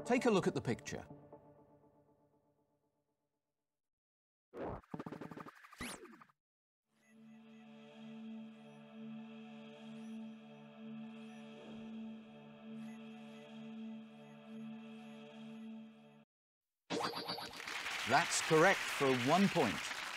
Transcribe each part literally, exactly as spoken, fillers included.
Take a look at the picture. That's correct for one point.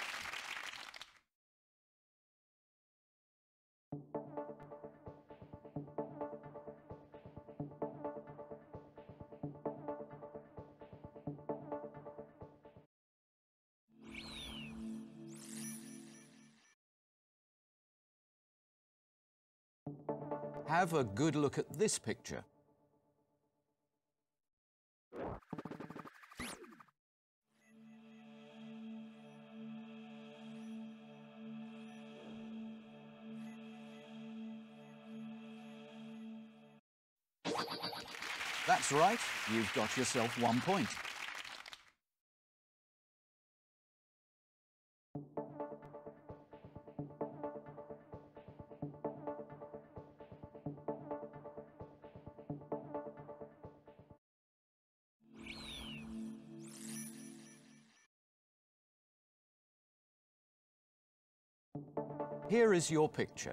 Have a good look at this picture. That's right, you've got yourself one point. Here is your picture.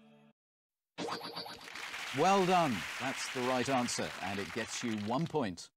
Well done. That's the right answer, and it gets you one point.